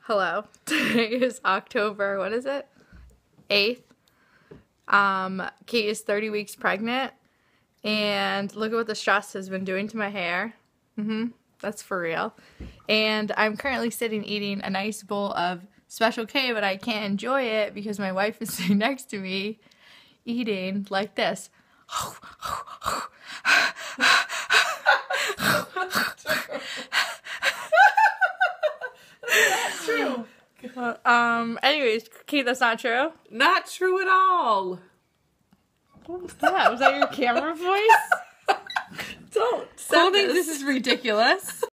Hello. Today is October, what is it? 8th. Kate is 30 weeks pregnant. And look at what the stress has been doing to my hair. That's for real. And I'm currently sitting eating a nice bowl of Special K, but I can't enjoy it because my wife is sitting next to me eating like this. That's true. Anyways, Kate, that's not true? Not true at all. What was that? Was that your camera voice? Don't. Cole thinks this is ridiculous.